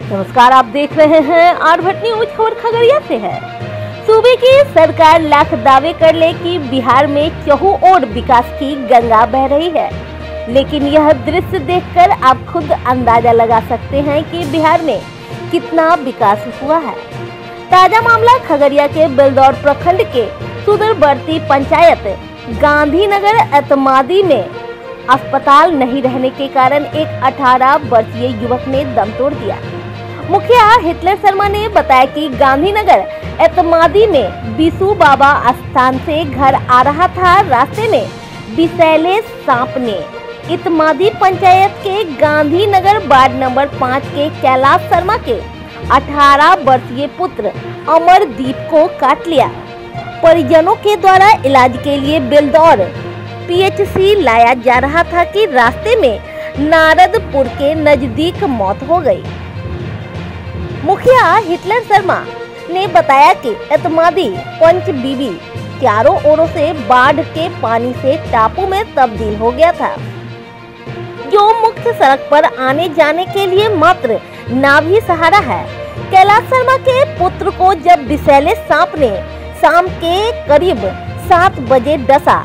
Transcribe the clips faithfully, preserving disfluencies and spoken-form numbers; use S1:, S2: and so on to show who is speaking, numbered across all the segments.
S1: नमस्कार, आप देख रहे हैं आरभट न्यूज। खबर खगड़िया से है। सूबे की सरकार लाख दावे कर ले कि बिहार में चहुं ओर विकास की गंगा बह रही है, लेकिन यह दृश्य देखकर आप खुद अंदाजा लगा सकते हैं कि बिहार में कितना विकास हुआ है। ताजा मामला खगड़िया के बेलदौर प्रखंड के सुदूरवर्ती पंचायत गांधीनगर एतमादी में अस्पताल नहीं रहने के कारण एक अठारह वर्षीय युवक ने दम तोड़ दिया। मुखिया हिटलर शर्मा ने बताया कि गांधीनगर एतमादी में बिशु बाबा स्थान से घर आ रहा था। रास्ते में विषैले सांप ने एतमादी पंचायत के गांधीनगर वार्ड नंबर पाँच के कैलाश शर्मा के अठारह वर्षीय पुत्र अमरदीप को काट लिया। परिजनों के द्वारा इलाज के लिए बेलदौर पीएचसी लाया जा रहा था कि रास्ते में नारदपुर के नजदीक मौत हो गई। मुखिया हिटलर शर्मा ने बताया कि एतमादी पंचबीबी चारों ओरों से बाढ़ के पानी से टापू में तब्दील हो गया था, जो मुख्य सड़क पर आने जाने के लिए मात्र नाव ही सहारा है। कैलाश शर्मा के पुत्र को जब विषैले सांप ने शाम के करीब सात बजे डसा,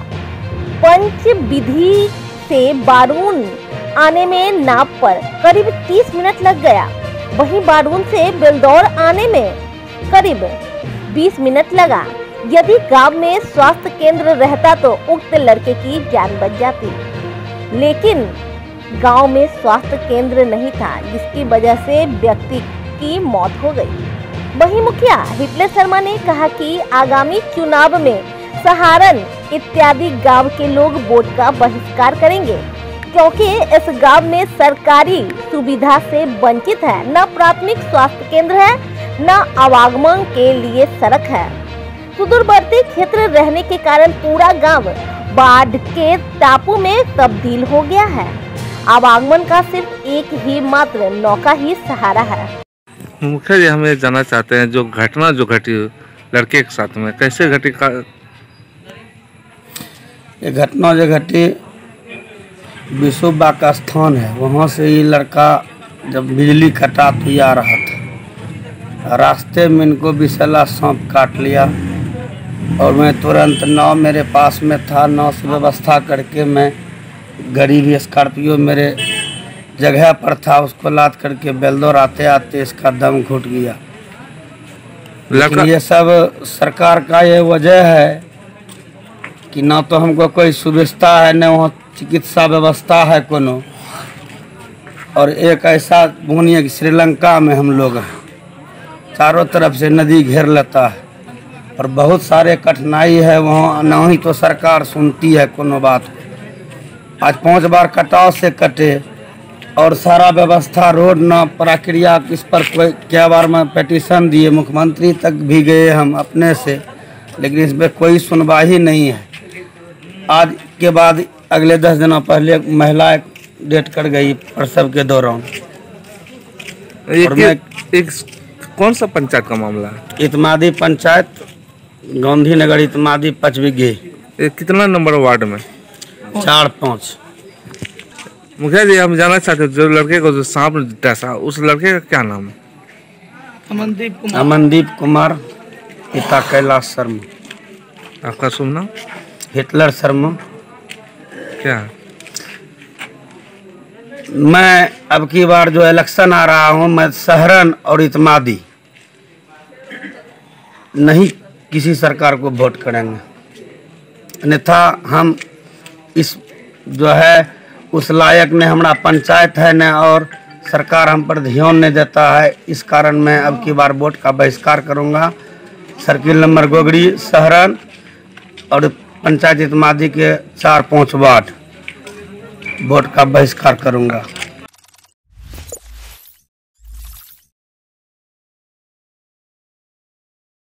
S1: पंचबिधी से बारून आने में नाव पर करीब तीस मिनट लग गया। वहीं बारून से बेलदौर आने में करीब बीस मिनट लगा। यदि गांव में स्वास्थ्य केंद्र रहता तो उक्त लड़के की जान बच जाती, लेकिन गांव में स्वास्थ्य केंद्र नहीं था, जिसकी वजह से व्यक्ति की मौत हो गई। वहीं मुखिया हिटलर शर्मा ने कहा कि आगामी चुनाव में सहारन इत्यादि गांव के लोग वोट का बहिष्कार करेंगे, क्योंकि इस गांव में सरकारी सुविधा से वंचित है। न प्राथमिक स्वास्थ्य केंद्र है, न आवागमन के लिए सड़क है। सुदूरवर्ती क्षेत्र रहने के कारण पूरा गांव बाढ़ के टापू में तब्दील हो गया है। आवागमन का सिर्फ एक ही मात्र नौका ही सहारा है।
S2: मुखिया जी, हम ये जानना चाहते हैं, जो घटना जो घटी लड़के के साथ में कैसे घटी का?
S3: ये घटना जो घटी बिशु बाबा का स्थान है, वहाँ से ये लड़का जब बिजली कटा तो ये आ रहा था। रास्ते में इनको विषैला सांप काट लिया और मैं तुरंत नाव मेरे पास में था, नाव से व्यवस्था करके मैं गरीब स्कॉर्पियो मेरे जगह पर था, उसको लाद करके बेलदौर आते आते इसका दम घुट गया। लेकिन ये सब सरकार का ये वजह है कि ना तो हमको कोई सुविधा है, न वहाँ चिकित्सा व्यवस्था है कोनो। और एक ऐसा भूमि है कि श्रीलंका में हम लोग हैं, चारों तरफ से नदी घेर लेता है और बहुत सारे कठिनाई है वहाँ, ना ही तो सरकार सुनती है कोनो बात। आज पांच बार कटाव से कटे और सारा व्यवस्था रोड न प्रक्रिया किस पर कोई क्या बार में पिटीशन दिए, मुख्यमंत्री तक भी गए हम अपने से, लेकिन इसमें कोई सुनवाई नहीं है। आज के बाद अगले दस दिनों पहले महिला डेट कर गई प्रसव के दौरान।
S2: एक, एक, एक कौन सा पंचायत का मामला है?
S3: एतमादी पंचायत गांधीनगर एतमादी पंचबिघे।
S2: कितना नंबर वार्ड में?
S3: चार पाँच।
S2: मुखिया जी, हम जानना चाहते हैं, जो लड़के को जो सांप डसा, उस लड़के का क्या नाम है?
S3: अमनदीप कुमार। अमनदीप कुमार, पिता कैलाश शर्मा।
S2: आपका शुभ नाम?
S3: हिटलर शर्मा।
S2: क्या?
S3: मैं अब की बार जो इलेक्शन आ रहा हूँ, मैं सहारन और एतमादी नहीं किसी सरकार को वोट करेंगे, अन्यथा हम इस जो है उस लायक ने हमारा पंचायत है न, और सरकार हम पर ध्यान नहीं देता है। इस कारण मैं अब की बार वोट का बहिष्कार करूंगा। सर्किल नंबर गोगड़ी सहारन और पंचायत एतमादी के चार पाँच वार्ड वोट का बहिष्कार करूंगा।